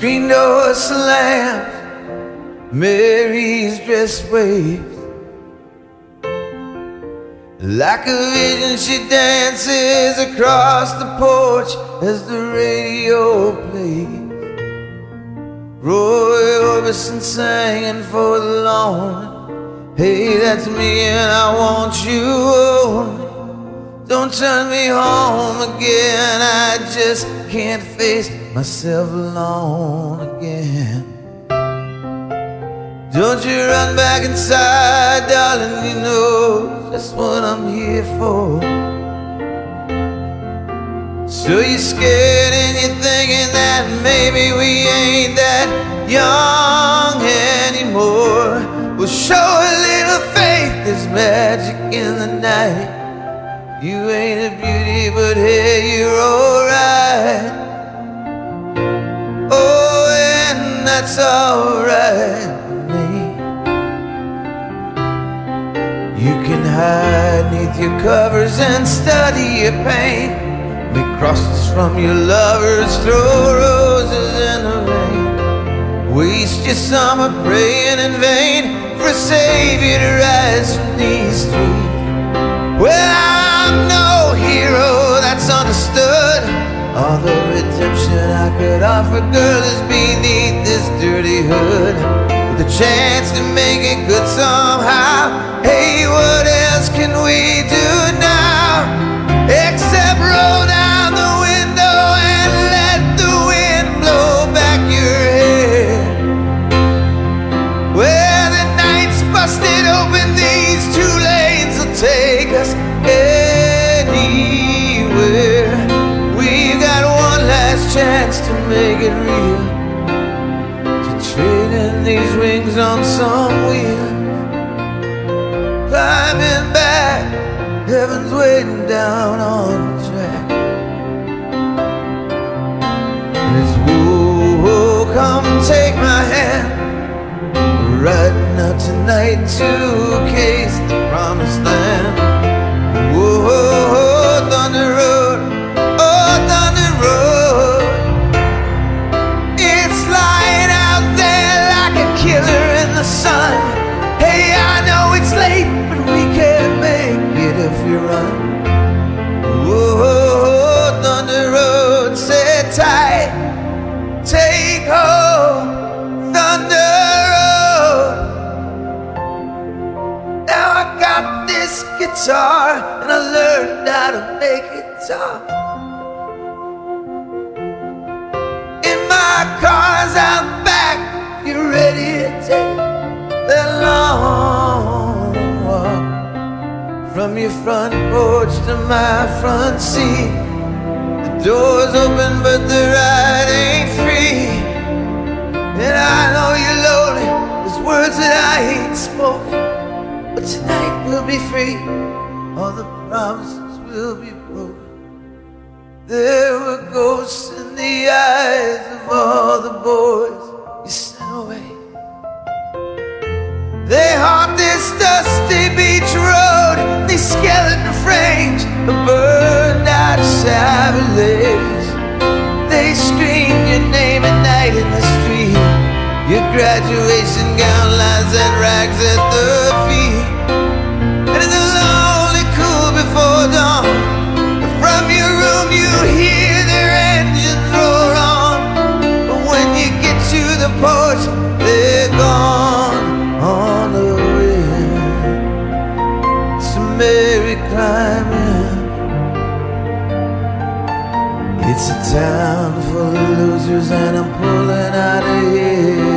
screen door slams, Mary's dress waves. Like a vision she dances across the porch as the radio plays. Roy Orbison singing for the Lord. Hey, that's me and I want you home. Don't turn me home again, I just can't face myself alone again. Don't you run back inside, darling, you know that's what I'm here for. So you're scared and you're thinking that maybe we ain't that young anymore. Well, show a little faith, there's magic in the night. You ain't a beauty, but hey, you're alright. Oh, and that's alright with me. You can hide neath your covers and study your pain. Make crosses from your lovers, throw roses in the rain. Waste your summer praying in vain for a savior to rise from these streets. Well, I'm no hero, that's understood. All the redemption I could offer, girl, is beneath this dirty hood. With a chance to make it good somehow. Hey, what else can we do now? Except roll down the window and let the wind blow back your hair. Well, the night's busted open, these two lanes will take us anywhere. We've got one last chance to make it real, to trade in these wings on some wheels. Climbing back, heaven's waiting down on the track. And it's whoa, whoa, come take my hand. We're riding out tonight to case the promised land. Whoa, whoa, whoa, Thunder Road, oh, Thunder Road. It's lying out there like a killer in the sun. Hey, I know it's late, but we can make it if we run. Whoa, Thunder Road, sit tight, take hold, Thunder Road. Now I got this guitar and I learned how to make it talk. In my car's out back, you're ready to take that long walk. From your front porch to my front seat. The door's open but the ride ain't free. And I know you're lonely, there's words that I ain't spoken, but tonight we'll be free, all the promises will be broken. There were ghosts in the eyes of all the boys you sent away. They haunt this dusty beach road, these skeleton frames of burned out Chevrolets. They scream your name at night in the street. Your graduation gown lies and rags at the feet. And in the lonely cool before dawn, from your room you hear their engines roar on. But when you get to the porch, they're gone on the wind. So Mary climbing. It's a town full of losers and I'm pulling out of here.